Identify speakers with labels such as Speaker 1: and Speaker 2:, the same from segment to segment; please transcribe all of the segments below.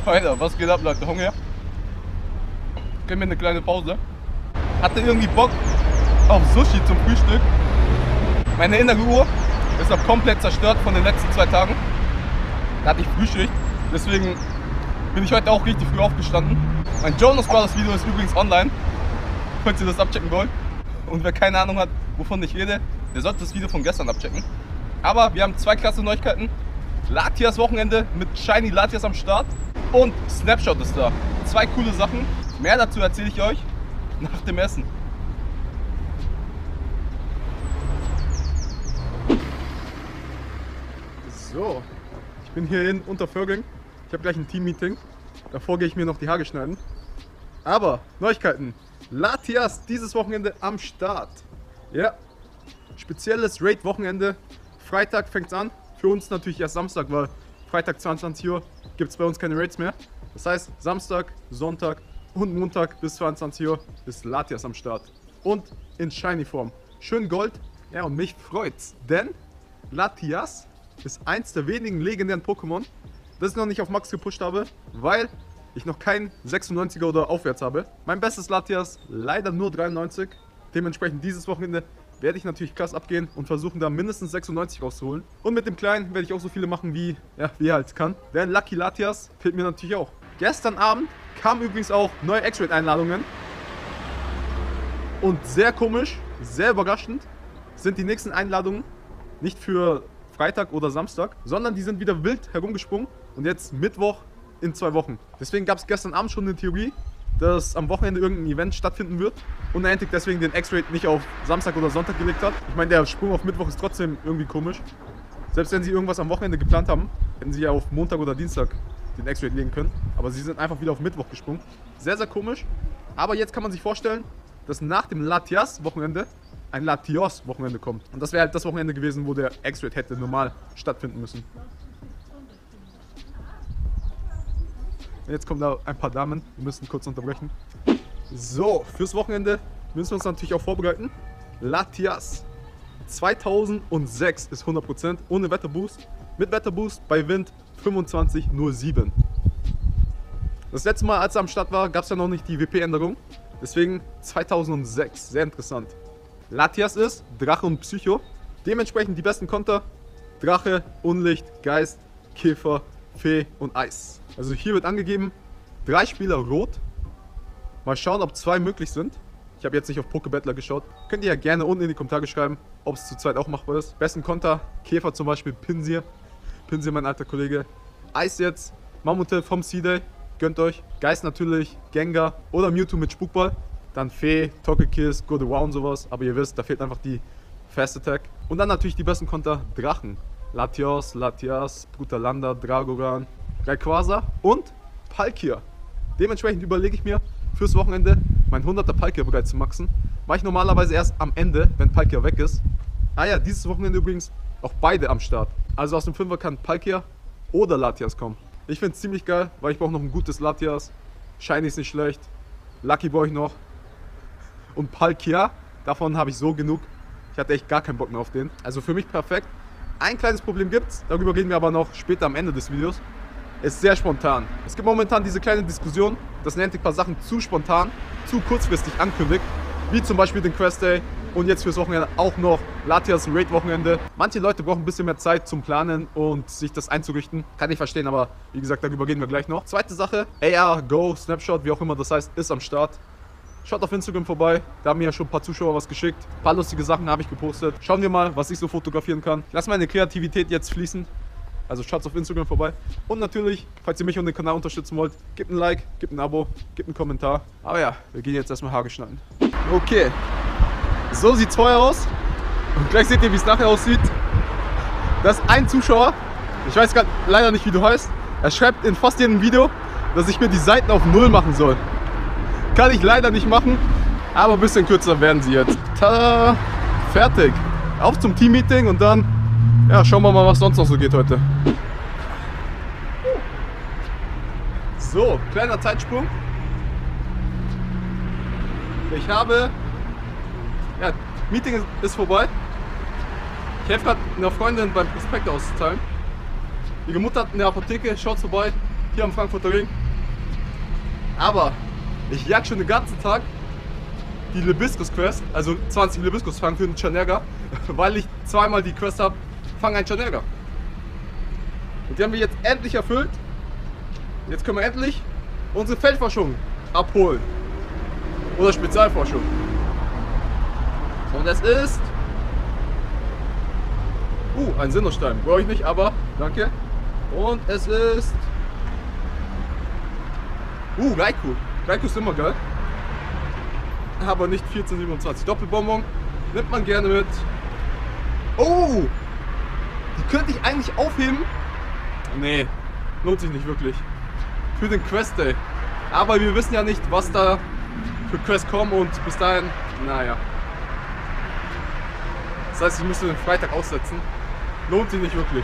Speaker 1: Alter, was geht ab, Leute? Hunger? Gib mir eine kleine Pause. Hatte irgendwie Bock auf Sushi zum Frühstück. Meine innere Uhr ist auch komplett zerstört von den letzten 2 Tagen. Da hatte ich Frühschicht. Deswegen bin ich heute auch richtig früh aufgestanden. Mein Jonas Brothers Video ist übrigens online, falls ihr das abchecken wollt. Und wer keine Ahnung hat, wovon ich rede, der sollte das Video von gestern abchecken. Aber wir haben 2 klasse Neuigkeiten. Latias Wochenende mit Shiny Latias am Start. Und Snapshot ist da. 2 coole Sachen. Mehr dazu erzähle ich euch nach dem Essen. So, ich bin hier in Unterföhring. Ich habe gleich ein Team-Meeting. Davor gehe ich mir noch die Haare schneiden. Aber Neuigkeiten. Latias dieses Wochenende am Start. Ja, spezielles Raid-Wochenende. Freitag fängt es an. Für uns natürlich erst Samstag, weil Freitag 22 Uhr gibt es bei uns keine Raids mehr. Das heißt, Samstag, Sonntag und Montag bis 22 Uhr ist Latias am Start. Und in Shiny-Form. Schön Gold. Ja, und mich freut's. Denn Latias ist eins der wenigen legendären Pokémon, das ich noch nicht auf Max gepusht habe, weil ich noch keinen 96er oder aufwärts habe. Mein bestes Latias leider nur 93. Dementsprechend dieses Wochenende werde ich natürlich krass abgehen und versuchen da mindestens 96 rauszuholen. Und mit dem Kleinen werde ich auch so viele machen, wie er halt kann. Denn Lucky Latias fehlt mir natürlich auch. Gestern Abend kamen übrigens auch neue X-Raid-Einladungen. Und sehr komisch, sehr überraschend sind die nächsten Einladungen nicht für Freitag oder Samstag, sondern die sind wieder wild herumgesprungen und jetzt Mittwoch in 2 Wochen. Deswegen gab es gestern Abend schon eine Theorie, dass am Wochenende irgendein Event stattfinden wird und Niantic deswegen den X-Raid nicht auf Samstag oder Sonntag gelegt hat. Ich meine, der Sprung auf Mittwoch ist trotzdem irgendwie komisch. Selbst wenn sie irgendwas am Wochenende geplant haben, hätten sie ja auf Montag oder Dienstag den X-Raid legen können. Aber sie sind einfach wieder auf Mittwoch gesprungen. Sehr, sehr komisch. Aber jetzt kann man sich vorstellen, dass nach dem Latias-Wochenende ein Latios-Wochenende kommt. Und das wäre halt das Wochenende gewesen, wo der X-Raid hätte normal stattfinden müssen. Jetzt kommen da ein paar Damen, wir müssen kurz unterbrechen. So, fürs Wochenende müssen wir uns natürlich auch vorbereiten. Latias 2006 ist 100%, ohne Wetterboost. Mit Wetterboost bei Wind 25,07. Das letzte Mal, als er am Start war, gab es ja noch nicht die WP-Änderung. Deswegen 2006, sehr interessant. Latias ist Drache und Psycho. Dementsprechend die besten Konter: Drache, Unlicht, Geist, Käfer, Fee und Eis. Also hier wird angegeben, 3 Spieler rot. Mal schauen, ob 2 möglich sind. Ich habe jetzt nicht auf Pokebattler geschaut. Könnt ihr ja gerne unten in die Kommentare schreiben, ob es zu zweit auch machbar ist. Besten Konter: Käfer zum Beispiel, Pinsir. Pinsir, mein alter Kollege. Eis jetzt, Mammute vom C-Day. Gönnt euch. Geist natürlich, Gengar oder Mewtwo mit Spukball. Dann Fee, Togekiss, Gardevoir und sowas. Aber ihr wisst, da fehlt einfach die Fast Attack. Und dann natürlich die besten Konter: Drachen. Latios, Latias, Brutalanda, Dragoran, Rayquaza und Palkia. Dementsprechend überlege ich mir fürs Wochenende mein 100er Palkia bereits zu maxen. Mache ich normalerweise erst am Ende, wenn Palkia weg ist. Ah ja, dieses Wochenende übrigens auch beide am Start. Also aus dem 5er kann Palkia oder Latias kommen. Ich finde es ziemlich geil, weil ich brauche noch ein gutes Latias. Shiny ist nicht schlecht. Lucky brauche ich noch. Und Palkia, davon habe ich so genug. Ich hatte echt gar keinen Bock mehr auf den. Also für mich perfekt. Ein kleines Problem gibt es, darüber reden wir aber noch später am Ende des Videos. Ist sehr spontan. Es gibt momentan diese kleine Diskussion, dass Niantic ein paar Sachen zu spontan, zu kurzfristig ankündigt. Wie zum Beispiel den Quest Day und jetzt fürs Wochenende auch noch Latias Raid Wochenende. Manche Leute brauchen ein bisschen mehr Zeit zum Planen und sich das einzurichten. Kann ich verstehen, aber wie gesagt, darüber reden wir gleich noch. Zweite Sache, AR, Go, Snapshot, wie auch immer das heißt, ist am Start. Schaut auf Instagram vorbei, da haben mir ja schon ein paar Zuschauer was geschickt. Ein paar lustige Sachen habe ich gepostet. Schauen wir mal, was ich so fotografieren kann. Ich lasse meine Kreativität jetzt fließen. Also schaut auf Instagram vorbei. Und natürlich, falls ihr mich und den Kanal unterstützen wollt, gebt ein Like, gebt ein Abo, gebt einen Kommentar. Aber ja, wir gehen jetzt erstmal Haare schneiden. Okay, so sieht's vorher aus. Und gleich seht ihr, wie es nachher aussieht. Das ist ein Zuschauer. Ich weiß gerade leider nicht, wie du heißt. Er schreibt in fast jedem Video, dass ich mir die Seiten auf 0 machen soll. Kann ich leider nicht machen, aber ein bisschen kürzer werden sie jetzt. Tada! Fertig. Auf zum Team-Meeting und dann ja, schauen wir mal, was sonst noch so geht heute. So, kleiner Zeitsprung. Ich habe... Ja, Meeting ist vorbei. Ich helfe gerade einer Freundin beim Prospekt auszuteilen. Ihre Mutter hat in der Apotheke, schaut vorbei. hier am Frankfurter Ring. Aber ich jag schon den ganzen Tag die Libiscus Quest, also 20 Libiscus fangen für den Chanelga, weil ich zweimal die Quest habe, fang ein Chanelga. Und die haben wir jetzt endlich erfüllt. Jetzt können wir endlich unsere Feldforschung abholen. Oder Spezialforschung. Und es ist... ein Sinnerstein. Brauche ich nicht, aber danke. Und es ist... Raikou. Raikou ist immer geil. Aber nicht 1427. Doppelbonbon nimmt man gerne mit. Oh! Die könnte ich eigentlich aufheben. Nee, lohnt sich nicht wirklich. Für den Quest Day. Aber wir wissen ja nicht, was da für Quests kommen und bis dahin, naja. Das heißt, ich müsste den Freitag aussetzen. Lohnt sich nicht wirklich.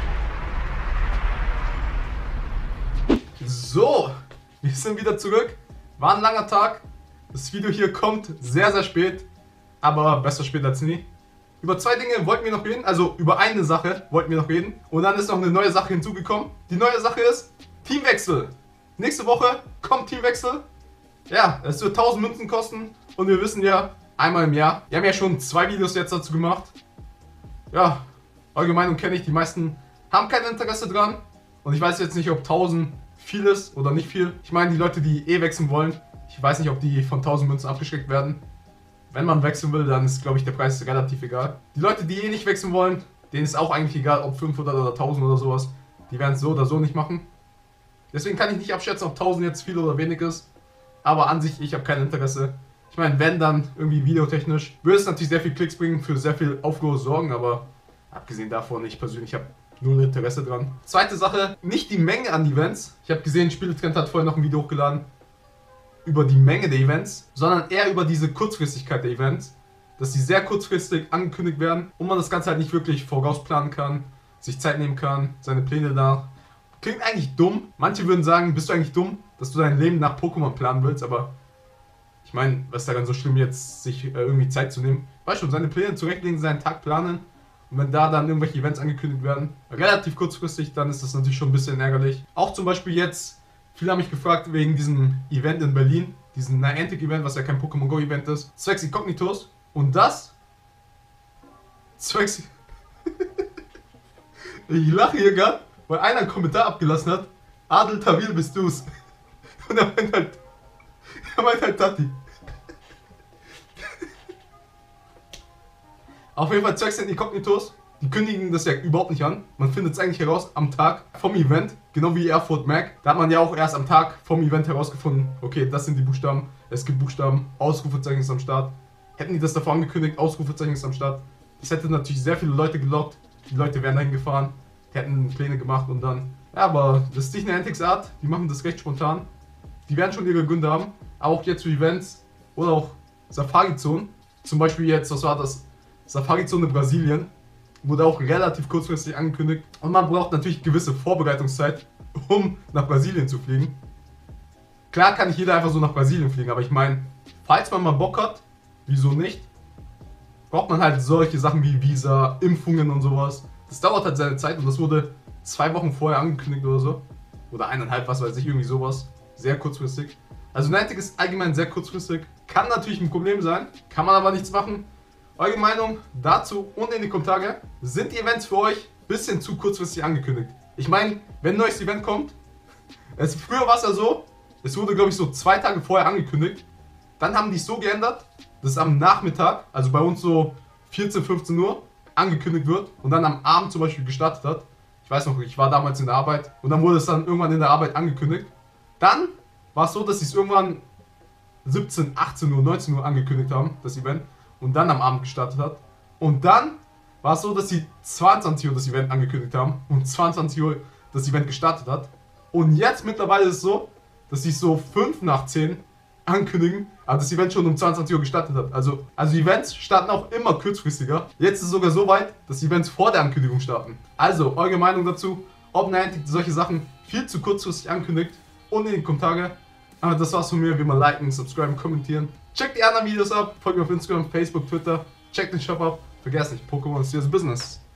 Speaker 1: So, wir sind wieder zurück. War ein langer Tag. Das Video hier kommt sehr, sehr spät. Aber besser spät als nie. Über zwei Dinge wollten wir noch reden. Also über eine Sache wollten wir noch reden. Und dann ist noch eine neue Sache hinzugekommen. Die neue Sache ist Teamwechsel. Nächste Woche kommt Teamwechsel. Ja, es wird 1000 Münzen kosten. Und wir wissen ja, einmal im Jahr. Wir haben ja schon 2 Videos jetzt dazu gemacht. Ja, allgemein kenne ich. Die meisten haben kein Interesse dran. Und ich weiß jetzt nicht, ob 1000 viel ist oder nicht viel. Ich meine, die Leute, die wechseln wollen, ich weiß nicht, ob die von 1000 Münzen abgeschreckt werden. Wenn man wechseln will, dann ist, glaube ich, der Preis relativ egal. Die Leute, die nicht wechseln wollen, denen ist auch eigentlich egal, ob 500 oder 1000 oder sowas. Die werden es so oder so nicht machen. Deswegen kann ich nicht abschätzen, ob 1000 jetzt viel oder wenig ist. Aber an sich, ich habe kein Interesse. Ich meine, wenn dann irgendwie videotechnisch, würde es natürlich sehr viel Klicks bringen, für sehr viel Aufruhr sorgen, aber abgesehen davon, ich persönlich habe null Interesse dran. Zweite Sache, nicht die Menge an Events. Ich habe gesehen, Spieletrend hat vorhin noch ein Video hochgeladen über die Menge der Events, sondern eher über diese Kurzfristigkeit der Events, dass die sehr kurzfristig angekündigt werden und man das Ganze halt nicht wirklich vorausplanen kann, sich Zeit nehmen kann, seine Pläne nach. Klingt eigentlich dumm. Manche würden sagen, bist du eigentlich dumm, dass du dein Leben nach Pokémon planen willst, aber ich meine, was ist daran so schlimm jetzt, sich irgendwie Zeit zu nehmen? Weißt schon, seine Pläne zurechtlegen, seinen Tag planen und wenn da dann irgendwelche Events angekündigt werden, relativ kurzfristig, dann ist das natürlich schon ein bisschen ärgerlich. Auch zum Beispiel jetzt, viele haben mich gefragt wegen diesem Event in Berlin, diesen Niantic-Event, was ja kein Pokémon Go-Event ist, zwecks Incognitos. Und das zwecks... Ich lache hier gerade, weil einer einen Kommentar abgelassen hat, Adel Tawil bist du's. Und er meint halt Tati. Auf jeden Fall zwecks den Incognitos. Die kündigen das ja überhaupt nicht an. Man findet es eigentlich heraus am Tag vom Event. Genau wie Erfurt Mac. Da hat man ja auch erst am Tag vom Event herausgefunden, okay, das sind die Buchstaben. Es gibt Buchstaben, Ausrufezeichen ist am Start. Hätten die das davor angekündigt, Ausrufezeichen ist am Start. Das hätte natürlich sehr viele Leute gelockt. Die Leute wären dahin gefahren, hätten Pläne gemacht und dann... Ja, aber das ist nicht eine Niantic's Art. Die machen das recht spontan. Die werden schon ihre Gründe haben. Auch jetzt für Events oder auch Safari-Zonen. Zum Beispiel jetzt, was war das? Safari-Zone Brasilien. Wurde auch relativ kurzfristig angekündigt. Und man braucht natürlich gewisse Vorbereitungszeit, um nach Brasilien zu fliegen. Klar kann nicht jeder einfach so nach Brasilien fliegen, aber ich meine, falls man mal Bock hat, wieso nicht? Braucht man halt solche Sachen wie Visa, Impfungen und sowas. Das dauert halt seine Zeit und das wurde 2 Wochen vorher angekündigt oder so. Oder 1,5, was weiß ich, irgendwie sowas. Sehr kurzfristig. Also Niantic ist allgemein sehr kurzfristig. Kann natürlich ein Problem sein, kann man aber nichts machen. Eure Meinung dazu unten in die Kommentare. Sind die Events für euch ein bisschen zu kurzfristig angekündigt? Ich meine, wenn ein neues Event kommt, früher war es ja so, es wurde glaube ich so 2 Tage vorher angekündigt. Dann haben die es so geändert, dass es am Nachmittag, also bei uns so 14, 15 Uhr, angekündigt wird und dann am Abend zum Beispiel gestartet hat. Ich weiß noch, ich war damals in der Arbeit und dann wurde es dann irgendwann in der Arbeit angekündigt. Dann war es so, dass sie es irgendwann 17, 18 Uhr, 19 Uhr angekündigt haben, das Event. Und dann am Abend gestartet hat. Und dann war es so, dass sie 22 Uhr das Event angekündigt haben und 22 Uhr das Event gestartet hat. Und jetzt mittlerweile ist es so, dass sie es so 5 nach 10 ankündigen, aber das Event schon um 22 Uhr gestartet hat. Also Events starten auch immer kurzfristiger. Jetzt ist es sogar so weit, dass Events vor der Ankündigung starten. Also eure Meinung dazu, ob Niantic solche Sachen viel zu kurzfristig ankündigt, unten in die Kommentare. Aber das war's von mir, wie immer liken, subscriben, kommentieren. Checkt die anderen Videos ab, folgt mir auf Instagram, Facebook, Twitter, checkt den Shop ab. Vergesst nicht, Pokémon ist your business.